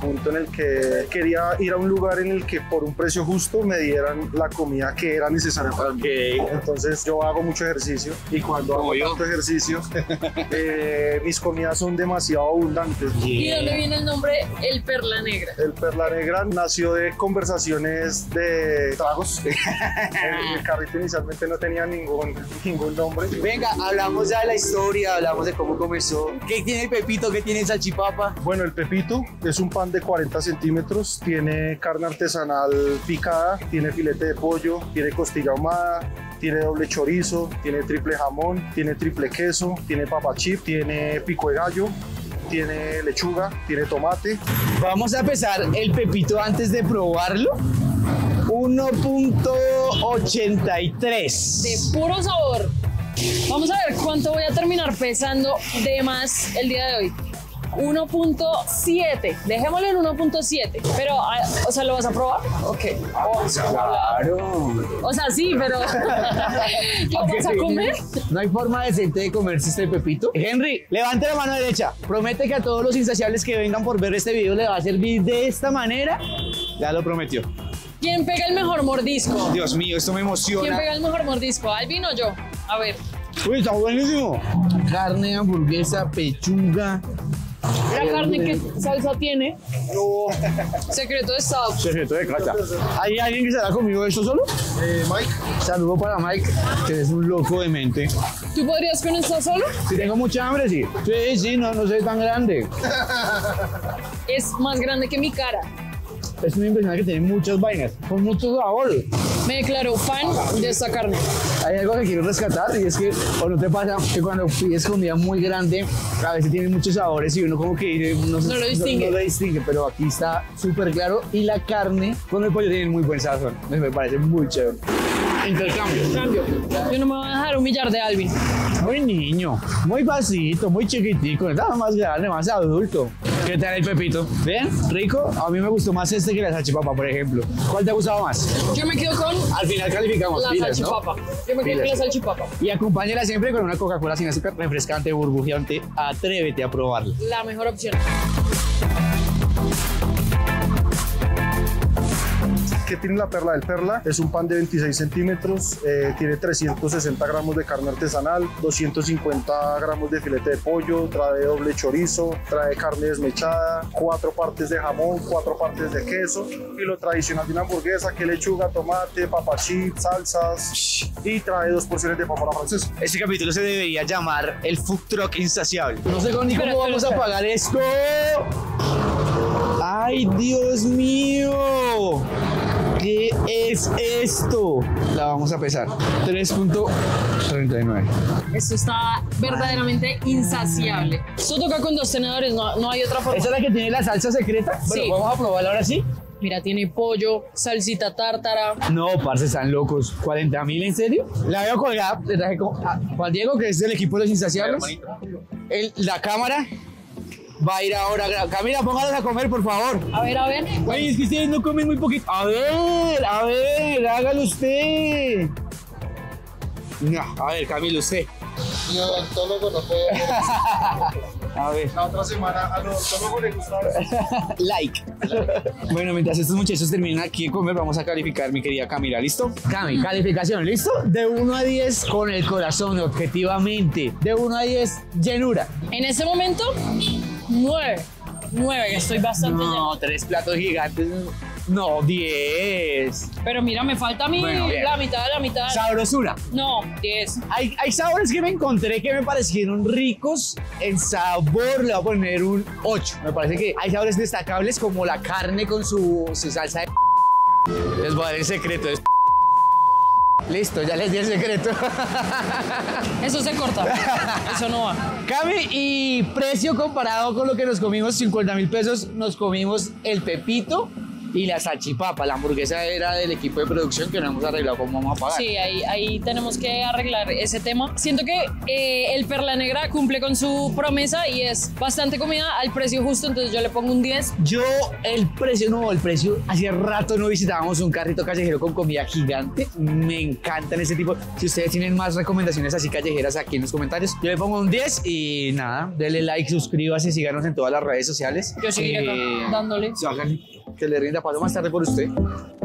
que quería ir a un lugar en el que por un precio justo me dieran la comida que era necesaria para mí. Entonces yo hago mucho ejercicio y cuando hago tanto ejercicio, eh, mis comidas son demasiado abundantes. ¿Y dónde viene el nombre El Perla Negra? El Perla Negra nació de conversaciones de tragos. el, el carrito inicialmente no tenía ningún, ningún nombre. Venga, hablamos ya de la historia, hablamos de cómo comenzó. ¿Qué tiene el Pepito? ¿Qué tiene el salchipapa? Bueno, el Pepito es un pan de cuarenta centímetros, tiene carne artesanal picada, tiene filete de pollo, tiene costilla ahumada, tiene doble chorizo, tiene triple jamón, tiene triple queso, tiene papa chip, tiene pico de gallo, tiene lechuga, tiene tomate. Vamos a pesar el Pepito antes de probarlo. uno punto ochenta y tres. De puro sabor. Vamos a ver cuánto voy a terminar pesando de más el día de hoy. uno punto siete. Dejémoslo en uno punto siete. Pero, o sea, ¿lo vas a probar? Ok. Vamos a Claro. O sea, sí, pero ¿lo vas a comer? No hay forma decente de comerse este Pepito. Henry, levante la mano derecha. Promete que a todos los insaciables que vengan por ver este video le va a servir de esta manera. Ya lo prometió. ¿Quién pega el mejor mordisco? Dios mío, esto me emociona. ¿Quién pega el mejor mordisco? ¿Alvin o yo? A ver. Uy, está buenísimo. Carne, hamburguesa, pechuga. ¿La carne qué salsa tiene? No. Secreto de estado. Secreto de casa. ¿Hay alguien que se ha comido esto solo? Eh, Mike. Saludo para Mike, que es un loco de mente. ¿Tú podrías con esto solo? Si tengo mucha hambre, sí. Sí, sí, no, no soy tan grande. Es más grande que mi cara. Es una impresión que tiene muchas vainas, con mucho sabor. Me declaro fan de esta carne. Hay algo que quiero rescatar y es que, o no te pasa, que cuando pides comida muy grande, a veces tiene muchos sabores y uno como que no, no lo distingue. No, no lo distingue, pero aquí está súper claro. Y la carne con el pollo tiene muy buen sazón. Me parece muy chévere. Intercambio. Cambio. Yo no me voy a dejar humillar de Alvin. Muy niño, muy pasito, muy chiquitico, nada más grande, más adulto. ¿Qué tal el Pepito? ¿Bien? ¿Rico? A mí me gustó más este que la salchipapa, por ejemplo. ¿Cuál te ha gustado más? Yo me quedo con... Al final calificamos. La pilas, salchipapa. ¿no? Yo me quedo Pilas. con la salchipapa. Y acompáñala siempre con una Coca-Cola sin azúcar, refrescante, burbujeante. Atrévete a probarla. La mejor opción. ¿Qué tiene la Perla del Perla? Es un pan de veintiséis centímetros, eh, tiene trescientos sesenta gramos de carne artesanal, doscientos cincuenta gramos de filete de pollo, trae doble chorizo, trae carne desmechada, cuatro partes de jamón, cuatro partes de queso y lo tradicional de una hamburguesa que es lechuga, tomate, papa chip, salsas y trae dos porciones de papa a la francesa. Este capítulo se debería llamar el Food Truck Insaciable. No sé ni Espera, cómo vamos espera, a pagar esto. ¡Ay, Dios mío! ¿Qué es esto? La vamos a pesar. tres punto treinta y nueve. Esto está verdaderamente insaciable. Esto toca con dos tenedores, no, no hay otra forma. ¿Esa es la que tiene la salsa secreta? Sí. Bueno, vamos a probarla ahora sí. Mira, tiene pollo, salsita tártara. No, parce, están locos. ¿cuarenta mil en serio? La veo colgada. Le traje con a Juan Diego, que es del equipo de los Insaciables. El, la cámara va a ir ahora. Camila, póngalos a comer, por favor. A ver, a ver. Oye, es que ustedes no comen muy poquito. A ver, a ver, hágalo usted. No, a ver, Camila, usted. Mi odontólogo no puede ver eso. A ver. La otra semana al odontólogo le gustaba eso. Like. Bueno, mientras estos muchachos terminan aquí de comer, vamos a calificar, mi querida Camila. ¿Listo? Cami, calificación, ¿listo? De uno a diez con el corazón, objetivamente. De uno a diez, llenura. En este momento, nueve. nueve, que estoy bastante lleno. No, tres platos gigantes. No, diez. Pero mira, me falta a mí Bueno, bien. la mitad de la mitad. Sabrosura. No, diez. Hay, hay sabores que me encontré que me parecieron ricos. En sabor le voy a poner un ocho. Me parece que hay sabores destacables como la carne con su, su salsa de... Les voy a dar el secreto. Es... Listo, ya les di el secreto. Eso se corta. Eso no va. Cami, y precio comparado con lo que nos comimos, cincuenta mil pesos, nos comimos el Pepito y la salchipapa. La hamburguesa era del equipo de producción que no hemos arreglado cómo vamos a pagar. Sí, ahí, ahí tenemos que arreglar ese tema. Siento que eh, el Perla Negra cumple con su promesa y es bastante comida al precio justo, entonces yo le pongo un diez. Yo, el precio, no, el precio, hacía rato no visitábamos un carrito callejero con comida gigante. Me encantan ese tipo. Si ustedes tienen más recomendaciones así callejeras aquí en los comentarios, yo le pongo un diez y nada, denle like, suscríbase, síganos en todas las redes sociales. Yo seguiré eh, dándole. Que le rinda paso más tarde por usted.